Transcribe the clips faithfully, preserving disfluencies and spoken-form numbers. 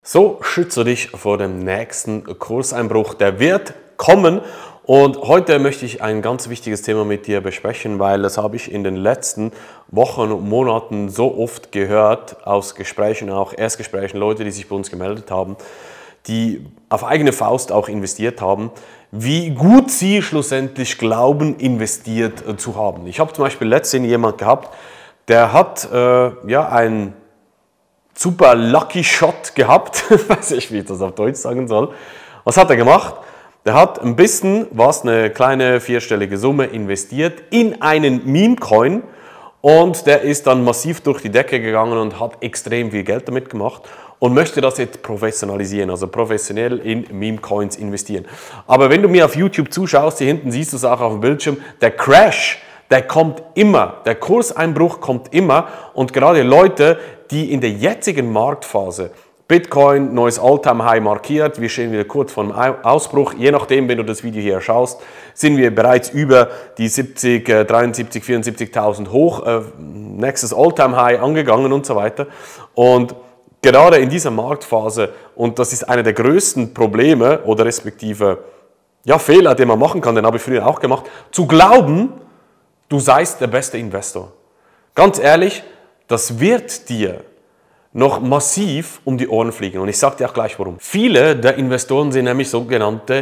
So schütze dich vor dem nächsten Kurseinbruch. Der wird kommen. Und heute möchte ich ein ganz wichtiges Thema mit dir besprechen, weil das habe ich in den letzten Wochen und Monaten so oft gehört, aus Gesprächen, auch Erstgesprächen, Leute, die sich bei uns gemeldet haben, die auf eigene Faust auch investiert haben, wie gut sie schlussendlich glauben, investiert zu haben. Ich habe zum Beispiel letztens jemanden gehabt, der hat äh, ja ein super Lucky Shot gehabt, weiß ich, wie ich das auf Deutsch sagen soll. Was hat er gemacht? Der hat ein bisschen, was eine kleine vierstellige Summe investiert in einen Meme-Coin und der ist dann massiv durch die Decke gegangen und hat extrem viel Geld damit gemacht und möchte das jetzt professionalisieren, also professionell in Meme-Coins investieren. Aber wenn du mir auf YouTube zuschaust, hier hinten siehst du es auch auf dem Bildschirm, der Crash, der kommt immer, der Kurseinbruch kommt immer und gerade Leute, die in der jetzigen Marktphase Bitcoin, neues All-Time-High markiert, wir stehen wieder kurz vor dem Ausbruch, je nachdem, wenn du das Video hier schaust, sind wir bereits über die siebzig, dreiundsiebzig, vierundsiebzigtausend hoch, äh, nächstes All-Time-High angegangen und so weiter. Und gerade in dieser Marktphase, und das ist einer der größten Probleme oder respektive ja, Fehler, den man machen kann, den habe ich früher auch gemacht, zu glauben, du seist der beste Investor. Ganz ehrlich, das wird dir noch massiv um die Ohren fliegen. Und ich sage dir auch gleich warum. Viele der Investoren sind nämlich sogenannte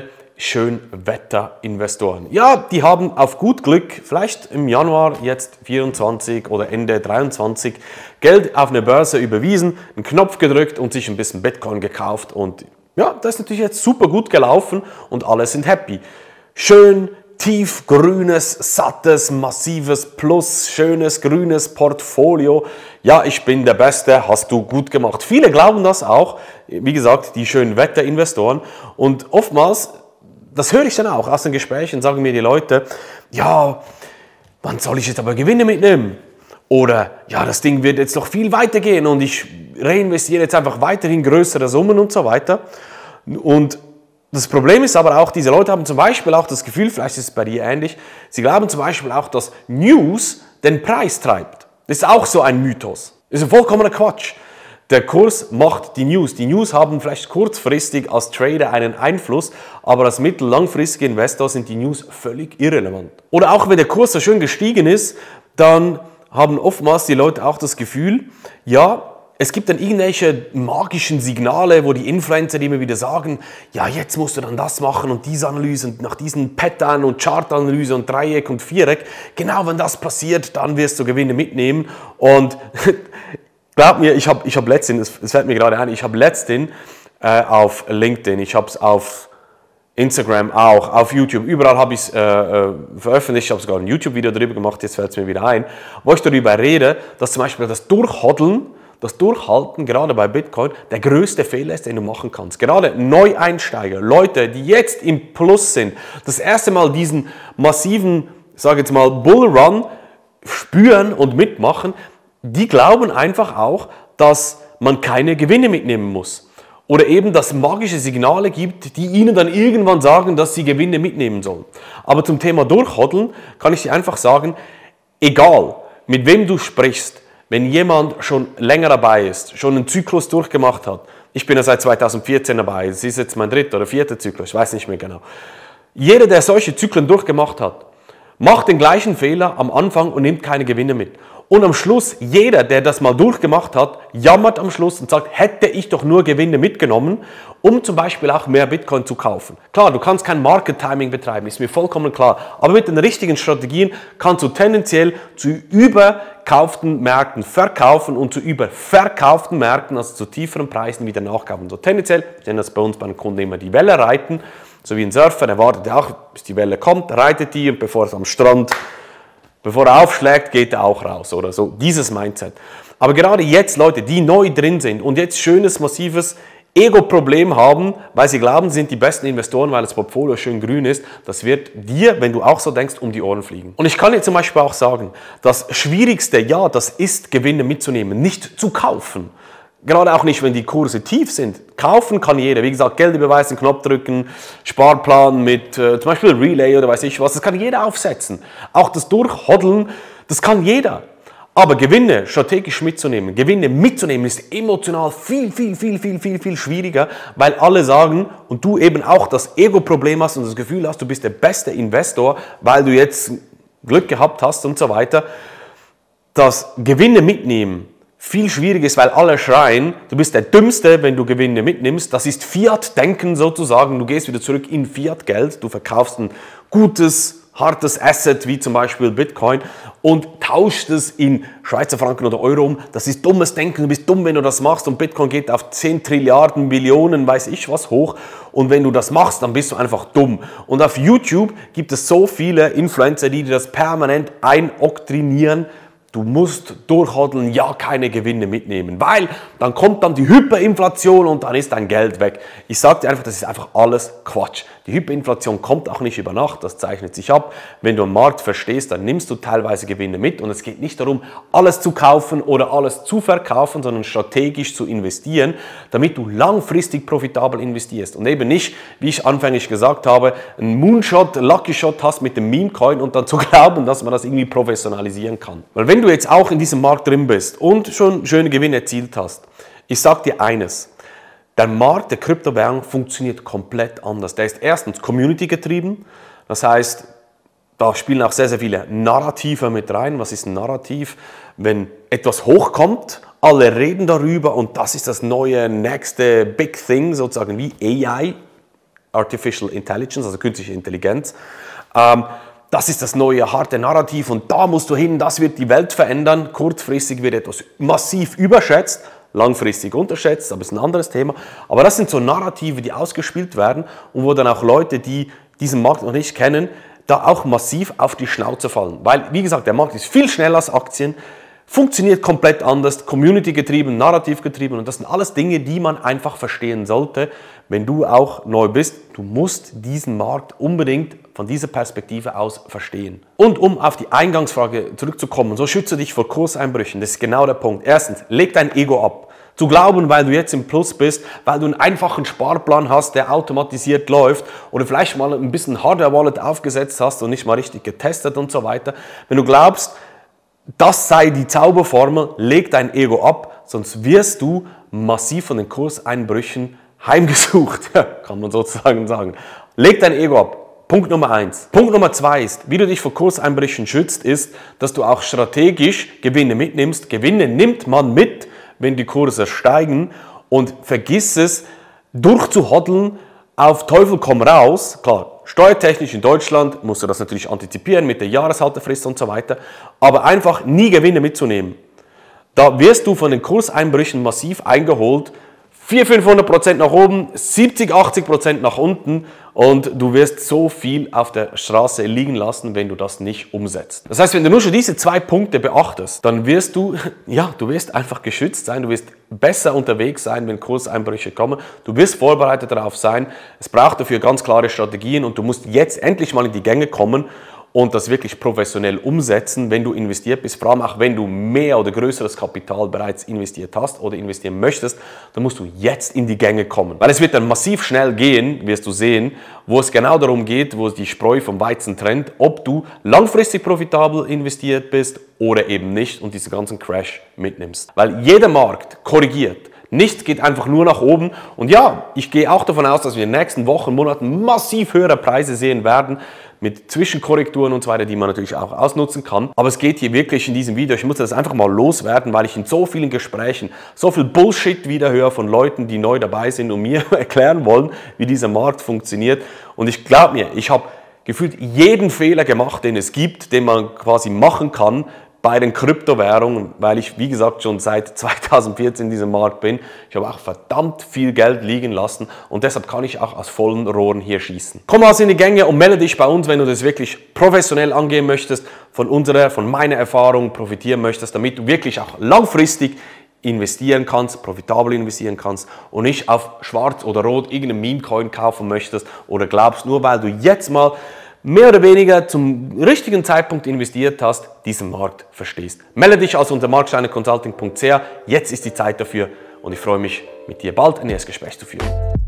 Schönwetter-Investoren. Ja, die haben auf gut Glück vielleicht im Januar jetzt vierundzwanzig oder Ende dreiundzwanzig Geld auf eine Börse überwiesen, einen Knopf gedrückt und sich ein bisschen Bitcoin gekauft. Und ja, das ist natürlich jetzt super gut gelaufen und alle sind happy. Schön, tiefgrünes, sattes, massives Plus, schönes, grünes Portfolio. Ja, ich bin der Beste, hast du gut gemacht. Viele glauben das auch, wie gesagt, die schönen Wetterinvestoren. Und oftmals, das höre ich dann auch aus den Gesprächen, sagen mir die Leute, ja, wann soll ich jetzt aber Gewinne mitnehmen? Oder, ja, das Ding wird jetzt noch viel weiter gehen und ich reinvestiere jetzt einfach weiterhin größere Summen und so weiter. Und das Problem ist aber auch, diese Leute haben zum Beispiel auch das Gefühl, vielleicht ist es bei dir ähnlich, sie glauben zum Beispiel auch, dass News den Preis treibt. Das ist auch so ein Mythos. Das ist ein vollkommener Quatsch. Der Kurs macht die News. Die News haben vielleicht kurzfristig als Trader einen Einfluss, aber als mittel- langfristige Investor sind die News völlig irrelevant. Oder auch wenn der Kurs so schön gestiegen ist, dann haben oftmals die Leute auch das Gefühl, ja, es gibt dann irgendwelche magischen Signale, wo die Influencer immer wieder sagen, ja, jetzt musst du dann das machen und diese Analyse und nach diesen Pattern und Chartanalyse und Dreieck und Viereck. Genau, wenn das passiert, dann wirst du Gewinne mitnehmen. Und glaub mir, ich habe ich hab letztens, es fällt mir gerade ein, ich habe letztens äh, auf LinkedIn, ich habe es auf Instagram auch, auf YouTube, überall habe ich es äh, äh, veröffentlicht, ich habe sogar ein YouTube-Video darüber gemacht, jetzt fällt es mir wieder ein, wo ich darüber rede, dass zum Beispiel das Durchhoddeln, das Durchhalten, gerade bei Bitcoin, der größte Fehler ist, den du machen kannst. Gerade Neueinsteiger, Leute, die jetzt im Plus sind, das erste Mal diesen massiven, sage jetzt mal, Bullrun spüren und mitmachen, die glauben einfach auch, dass man keine Gewinne mitnehmen muss. Oder eben, dass es magische Signale gibt, die ihnen dann irgendwann sagen, dass sie Gewinne mitnehmen sollen. Aber zum Thema Durchhoddeln kann ich dir einfach sagen, egal mit wem du sprichst, wenn jemand schon länger dabei ist, schon einen Zyklus durchgemacht hat, ich bin ja seit zweitausendvierzehn dabei, es ist jetzt mein dritter oder vierter Zyklus, ich weiß nicht mehr genau. Jeder, der solche Zyklen durchgemacht hat, macht den gleichen Fehler am Anfang und nimmt keine Gewinne mit. Und am Schluss, jeder, der das mal durchgemacht hat, jammert am Schluss und sagt, hätte ich doch nur Gewinne mitgenommen, um zum Beispiel auch mehr Bitcoin zu kaufen. Klar, du kannst kein Market Timing betreiben, ist mir vollkommen klar. Aber mit den richtigen Strategien kannst du tendenziell zu überkauften Märkten verkaufen und zu überverkauften Märkten, also zu tieferen Preisen wieder nachkaufen. So tendenziell, ich nenne das bei uns bei den Kunden immer die Welle reiten, so wie ein Surfer, der wartet auch, bis die Welle kommt, reitet die und bevor es am Strand Bevor er aufschlägt, geht er auch raus oder so. Dieses Mindset. Aber gerade jetzt Leute, die neu drin sind und jetzt schönes, massives Ego-Problem haben, weil sie glauben, sie sind die besten Investoren, weil das Portfolio schön grün ist, das wird dir, wenn du auch so denkst, um die Ohren fliegen. Und ich kann dir zum Beispiel auch sagen, das Schwierigste, ja, das ist, Gewinne mitzunehmen, nicht zu kaufen. Gerade auch nicht, wenn die Kurse tief sind. Kaufen kann jeder. Wie gesagt, Geld überweisen, Knopf drücken, Sparplan mit äh, zum Beispiel Relay oder weiß ich was. Das kann jeder aufsetzen. Auch das Durchhoddeln, das kann jeder. Aber Gewinne strategisch mitzunehmen, Gewinne mitzunehmen, ist emotional viel, viel, viel, viel, viel, viel schwieriger, weil alle sagen und du eben auch das Ego-Problem hast und das Gefühl hast, du bist der beste Investor, weil du jetzt Glück gehabt hast und so weiter, dass Gewinne mitnehmen viel schwieriger ist, weil alle schreien, du bist der Dümmste, wenn du Gewinne mitnimmst. Das ist Fiat-Denken sozusagen. Du gehst wieder zurück in Fiat-Geld, du verkaufst ein gutes, hartes Asset wie zum Beispiel Bitcoin und tauscht es in Schweizer Franken oder Euro um. Das ist dummes Denken, du bist dumm, wenn du das machst und Bitcoin geht auf zehn Trilliarden, Millionen, weiß ich was hoch und wenn du das machst, dann bist du einfach dumm. Und auf YouTube gibt es so viele Influencer, die dir das permanent einoktrinieren. Du musst durchhodeln, ja, keine Gewinne mitnehmen, weil dann kommt dann die Hyperinflation und dann ist dein Geld weg. Ich sage dir einfach, das ist einfach alles Quatsch. Die Hyperinflation kommt auch nicht über Nacht, das zeichnet sich ab. Wenn du am Markt verstehst, dann nimmst du teilweise Gewinne mit und es geht nicht darum, alles zu kaufen oder alles zu verkaufen, sondern strategisch zu investieren, damit du langfristig profitabel investierst und eben nicht, wie ich anfänglich gesagt habe, einen Moonshot, Lucky Shot hast mit dem Meme-Coin und dann zu glauben, dass man das irgendwie professionalisieren kann. Weil wenn du jetzt auch in diesem Markt drin bist und schon schöne Gewinne erzielt hast, ich sage dir eines, der Markt der Kryptowährung funktioniert komplett anders. Der ist erstens Community getrieben, das heißt, da spielen auch sehr, sehr viele Narrative mit rein. Was ist ein Narrativ? Wenn etwas hochkommt, alle reden darüber und das ist das neue, nächste Big Thing, sozusagen wie A I, Artificial Intelligence, also künstliche Intelligenz. Ähm, Das ist das neue harte Narrativ und da musst du hin, das wird die Welt verändern. Kurzfristig wird etwas massiv überschätzt, langfristig unterschätzt, aber das ist ein anderes Thema. Aber das sind so Narrative, die ausgespielt werden und wo dann auch Leute, die diesen Markt noch nicht kennen, da auch massiv auf die Schnauze fallen. Weil, wie gesagt, der Markt ist viel schneller als Aktien, funktioniert komplett anders, Community-getrieben, Narrativ-getrieben und das sind alles Dinge, die man einfach verstehen sollte, wenn du auch neu bist. Du musst diesen Markt unbedingt von dieser Perspektive aus verstehen. Und um auf die Eingangsfrage zurückzukommen, so schütze dich vor Kurseinbrüchen, das ist genau der Punkt. Erstens, leg dein Ego ab. Zu glauben, weil du jetzt im Plus bist, weil du einen einfachen Sparplan hast, der automatisiert läuft oder vielleicht mal ein bisschen Hardware-Wallet aufgesetzt hast und nicht mal richtig getestet und so weiter. Wenn du glaubst, das sei die Zauberformel, leg dein Ego ab, sonst wirst du massiv von den Kurseinbrüchen heimgesucht, kann man sozusagen sagen. Leg dein Ego ab. Punkt Nummer eins. Punkt Nummer zwei ist, wie du dich vor Kurseinbrüchen schützt, ist, dass du auch strategisch Gewinne mitnimmst. Gewinne nimmt man mit, wenn die Kurse steigen und vergiss es, durchzuhodeln, auf Teufel komm raus. Klar, steuertechnisch in Deutschland musst du das natürlich antizipieren mit der Jahreshaltefrist und so weiter, aber einfach nie Gewinne mitzunehmen. Da wirst du von den Kurseinbrüchen massiv eingeholt, vierhundert, fünfhundert Prozent nach oben, siebzig, achtzig Prozent nach unten und du wirst so viel auf der Straße liegen lassen, wenn du das nicht umsetzt. Das heißt, wenn du nur schon diese zwei Punkte beachtest, dann wirst du, ja, du wirst einfach geschützt sein, du wirst besser unterwegs sein, wenn Kurseinbrüche kommen, du wirst vorbereitet darauf sein, es braucht dafür ganz klare Strategien und du musst jetzt endlich mal in die Gänge kommen und das wirklich professionell umsetzen, wenn du investiert bist, vor allem auch wenn du mehr oder größeres Kapital bereits investiert hast oder investieren möchtest, dann musst du jetzt in die Gänge kommen. Weil es wird dann massiv schnell gehen, wirst du sehen, wo es genau darum geht, wo es die Spreu vom Weizen trennt, ob du langfristig profitabel investiert bist oder eben nicht und diesen ganzen Crash mitnimmst. Weil jeder Markt korrigiert. Nichts geht einfach nur nach oben und ja, ich gehe auch davon aus, dass wir in den nächsten Wochen, Monaten massiv höhere Preise sehen werden mit Zwischenkorrekturen und so weiter, die man natürlich auch ausnutzen kann. Aber es geht hier wirklich in diesem Video, ich muss das einfach mal loswerden, weil ich in so vielen Gesprächen so viel Bullshit wieder höre von Leuten, die neu dabei sind und mir erklären wollen, wie dieser Markt funktioniert. Und ich glaube mir, ich habe gefühlt jeden Fehler gemacht, den es gibt, den man quasi machen kann, bei den Kryptowährungen, weil ich, wie gesagt, schon seit zweitausendvierzehn in diesem Markt bin. Ich habe auch verdammt viel Geld liegen lassen und deshalb kann ich auch aus vollen Rohren hier schießen. Komm also in die Gänge und melde dich bei uns, wenn du das wirklich professionell angehen möchtest, von unserer, von meiner Erfahrung profitieren möchtest, damit du wirklich auch langfristig investieren kannst, profitabel investieren kannst und nicht auf schwarz oder rot irgendeinen Meme-Coin kaufen möchtest oder glaubst, nur weil du jetzt mal mehr oder weniger zum richtigen Zeitpunkt investiert hast, diesen Markt verstehst. Melde dich also unter marksteiner consulting punkt c h. Jetzt ist die Zeit dafür und ich freue mich, mit dir bald ein nächstes Gespräch zu führen.